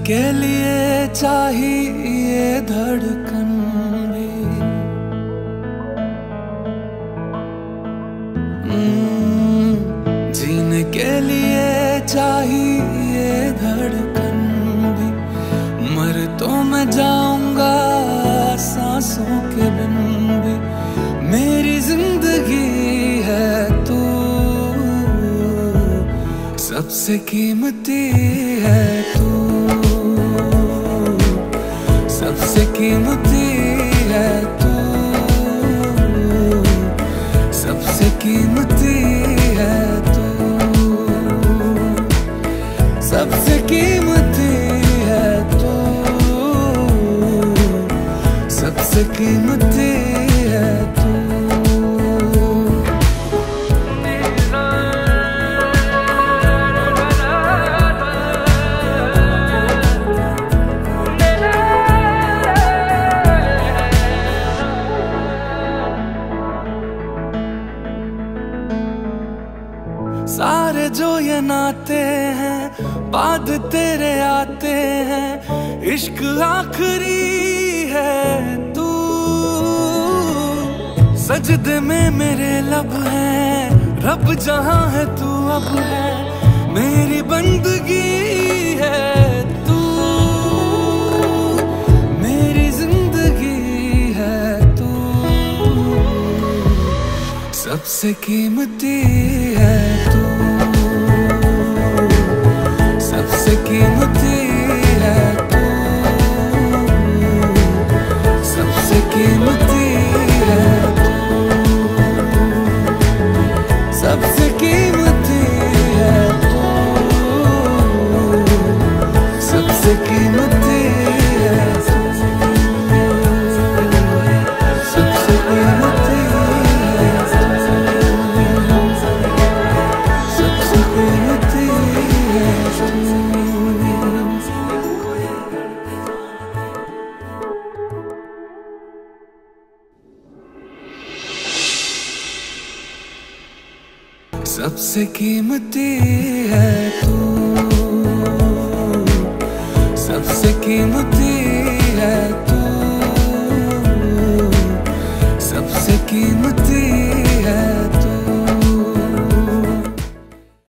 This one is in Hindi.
के लिए चाहिए धड़कन भी, जीने के लिए चाहिए धड़कन भी। मर तो मैं जाऊंगा सांसों के बिन भी, मेरी जिंदगी है तू, सबसे कीमती है तू, सबसे कीमती है तू, सबसे कीमती है तू, सबसे कीमती है तू, सबसे कीमती है तू। सारे जो ये नाते हैं बाद तेरे आते हैं, इश्क आखिरी है तू, सजदे में मेरे लब हैं, रब जहां है तू अब है, मेरी बंदगी है तू, मेरी जिंदगी है तू, सबसे कीमती है तू, सबसे कीमती है तू, सबसे कीमती है तू, सबसे कीमती है तू, सबसे कीमती है तू, सबसे कीमती है तू, सबसे कीमती है तू। सबसे कीमती है तू।